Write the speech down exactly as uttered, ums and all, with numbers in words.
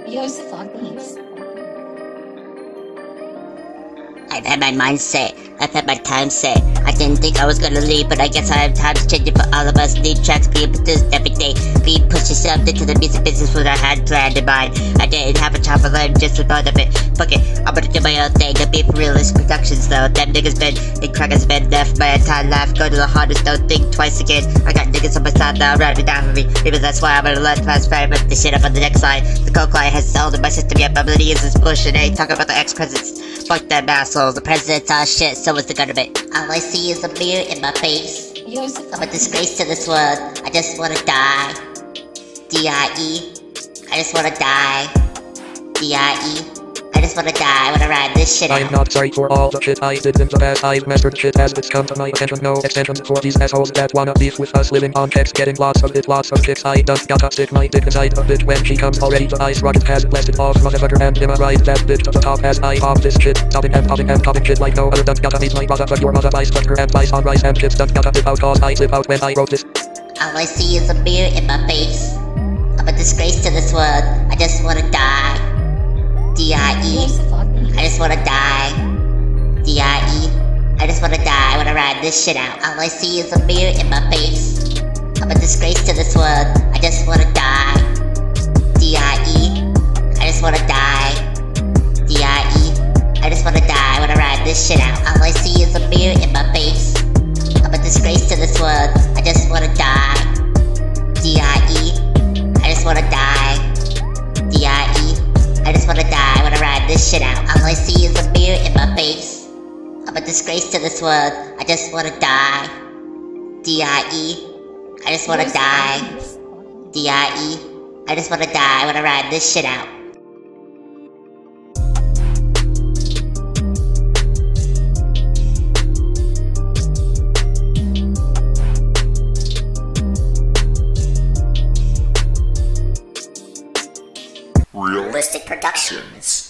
Joseph on these. I've had my mind set, I've had my time set. I didn't think I was gonna leave, but I guess I have times changing for all of us. Need tracks being produced every day. Be push yourself into the music business what I had planned in mind. I didn't have a job for life, just the thought of it. Fuck it, I'm gonna do my own thing. The Beef Realist Productions though. Them niggas been, and crackers been left my entire life. Go to the hardest, don't think twice again. I got niggas on my side now, riding down for me. Maybe that's why I'm gonna learn fast, fire with the shit up on the next line. The coke line has sold in my system yet, but millions is bullshit. Ain't talking about the ex-presidents. Fuck them assholes, the president's all shit, so is the government. All I see is a mirror in my face. Joseph I'm a disgrace to this world, I just wanna die. D I E, I just wanna die. D I E, I just wanna die, I wanna ride this shit out. I am not sorry for all the shit I did in the past. I've mastered shit as it's come to my attention. No extension for these assholes that wanna beef with us. Living on checks, getting lots of it, lots of kicks. I done gotta stick my dick inside a bitch when she comes already. The ice rocket has blasted off, motherfucker, and him I ride that bitch to the top as I pop this shit. Topping and popping and popping shit like no other. Done gotta meet my mother, but your mother buys butter and buys on rice and chips. Done gotta live out cause I live out when I wrote this. All I see is a mirror in my face. I'm a disgrace to this world, I just wanna die. D I E, Joseph on these. I just wanna die. D I E, I just wanna die, I wanna ride this shit out. All I see is a mirror in my face. I'm a disgrace to this world, I just wanna die. D I E, I just wanna die. D I E, I just wanna die, I wanna ride this shit out. All I see is a mirror in my face. I'm a disgrace to this world, I just wanna die. D I E, I just wanna die. D I E, I just wanna die, I wanna ride this shit out. All I see is a mirror in my face. I'm a disgrace to this world, I just wanna die. D I E, I just wanna Joseph die. on these. D I E, I just wanna die, I wanna ride this shit out. Realistic Productions.